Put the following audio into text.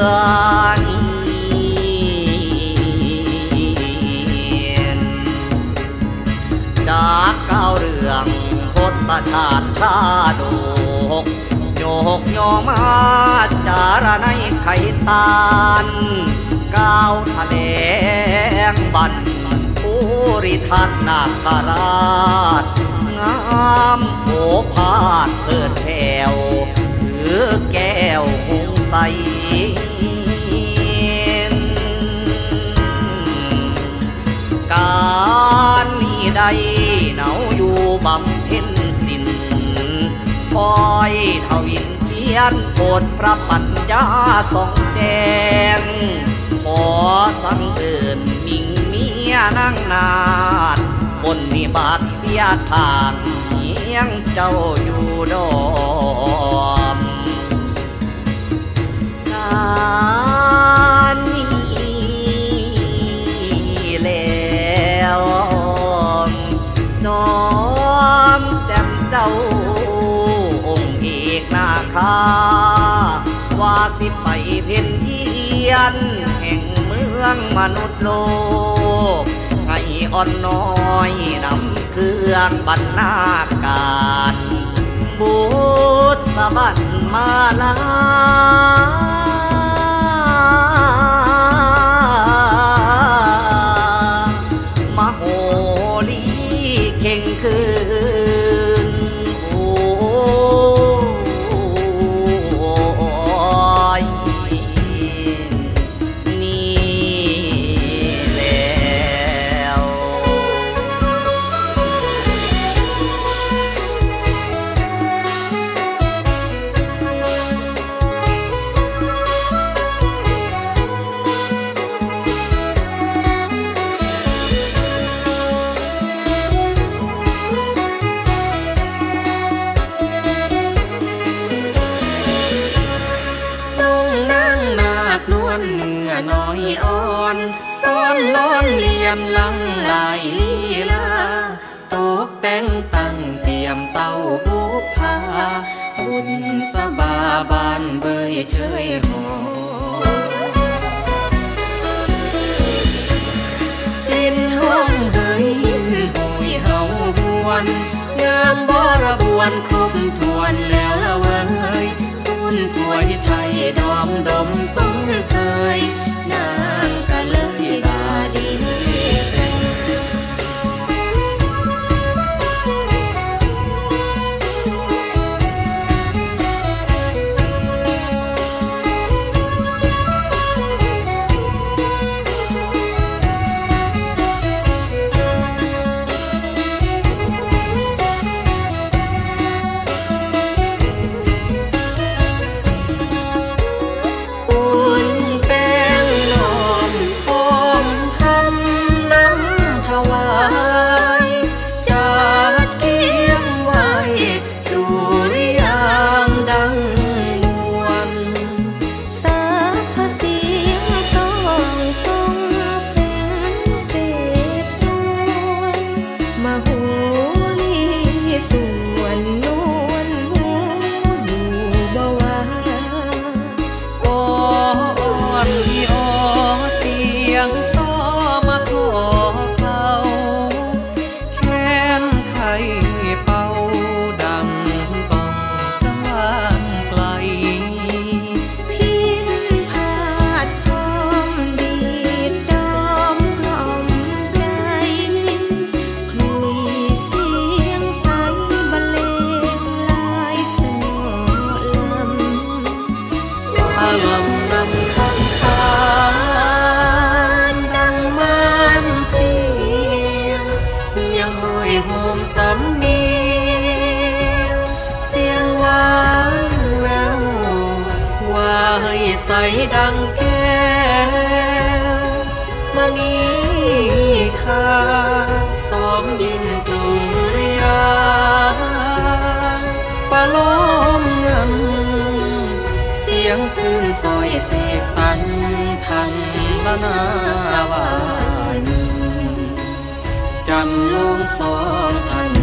จากเก้าเรื่องพทธชาติชาดกโยกโยมาจารในไข่ตาลก้าวทะเลงบันภูริทัตนาคราชงามโอภาสเพิดแผ่วถือแก้วหงใสการนี้ใดเหนาอยู่บำเพ็ญสินคอยทวินเขียนโปรดพระปัญญาส่องแจ้งขอสังเอิญมิ่งเมียนั่งนาดบนนิบาตเสียทางเฮียงเจ้าอยู่ดอมการแล้วจอมแจ่มเจ้าองค์เอกนาคาว่าสิไปเพ่นเทียนแห่งเมืองมนุษย์โลกให้อ่อนน้อยนำเครื่องบรรณาการบุตรสวรรค์มาลามโหรีเข่งคืนโอ้ยนี่แล้วนวลเนื้อน้อยอ่อนซ้อนล้อนเลียนลังลายลีลาตกแต่งตั้งเตรียมเต้าบุพาบุญสบาบานเบยเชยหอกลิ่นห้องเฮยหุยเฮาหวนงามบรบวนครบทวนแล้วละเว้ยถวยไทยดอมดมสงเสยนางก็เลยดาดีโฮมสำเนียงเสียงหวานแววว่าให้ใสดังแก้วมณีคาซ้อมดินตุริยาปะล้อมเงินเสียงซื่นซอยเสกสรรพันละนาวาจันทร์ลงสองทัน